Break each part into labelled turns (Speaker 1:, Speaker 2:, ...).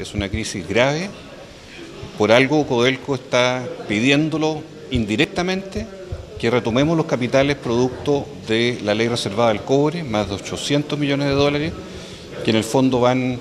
Speaker 1: es una crisis grave. Por algo Codelco está pidiéndolo indirectamente que retomemos los capitales producto de la ley reservada del cobre, más de 800 millones de dólares, que en el fondo van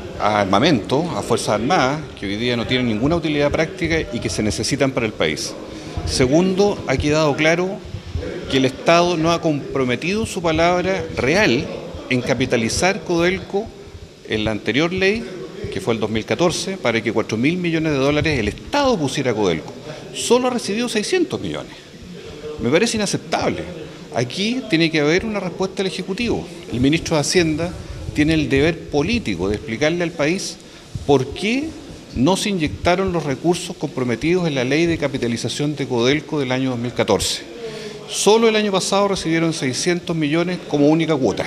Speaker 1: a armamento, a Fuerzas Armadas, que hoy día no tienen ninguna utilidad práctica y que se necesitan para el país. Segundo, ha quedado claro que el Estado no ha comprometido su palabra real en capitalizar Codelco en la anterior ley, que fue el 2014, para que 4.000 millones de dólares el Estado pusiera a Codelco. Solo ha recibido 600 millones. Me parece inaceptable. Aquí tiene que haber una respuesta del Ejecutivo. El ministro de Hacienda tiene el deber político de explicarle al país por qué no se inyectaron los recursos comprometidos en la ley de capitalización de Codelco del año 2014. Solo el año pasado recibieron 600 millones como única cuota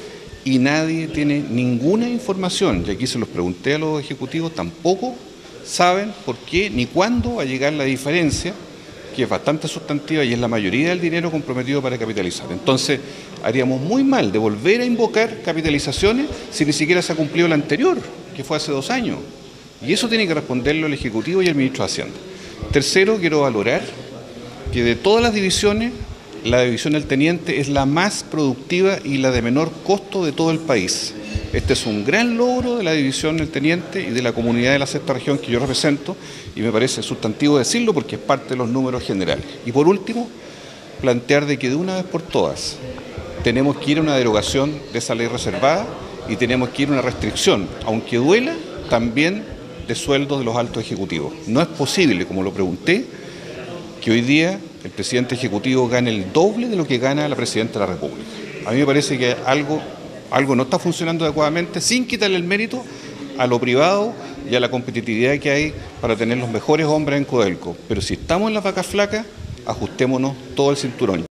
Speaker 1: y nadie tiene ninguna información, y aquí se los pregunté a los ejecutivos, tampoco saben por qué ni cuándo va a llegar la diferencia, que es bastante sustantiva y es la mayoría del dinero comprometido para capitalizar. Entonces, haríamos muy mal de volver a invocar capitalizaciones si ni siquiera se ha cumplido la anterior, que fue hace 2 años. Y eso tiene que responderlo el Ejecutivo y el Ministro de Hacienda. Tercero, quiero valorar que de todas las divisiones, la división del Teniente es la más productiva y la de menor costo de todo el país. Este es un gran logro de la división del Teniente y de la comunidad de la sexta región que yo represento, y me parece sustantivo decirlo porque es parte de los números generales. Y por último, plantear de que de una vez por todas tenemos que ir a una derogación de esa ley reservada y tenemos que ir a una restricción, aunque duela, también de sueldos de los altos ejecutivos. No es posible, como lo pregunté, que hoy día el presidente ejecutivo gane el doble de lo que gana la presidenta de la República. A mí me parece que algo no está funcionando adecuadamente, sin quitarle el mérito a lo privado y a la competitividad que hay para tener los mejores hombres en Codelco. Pero si estamos en las vacas flacas, ajustémonos todo el cinturón.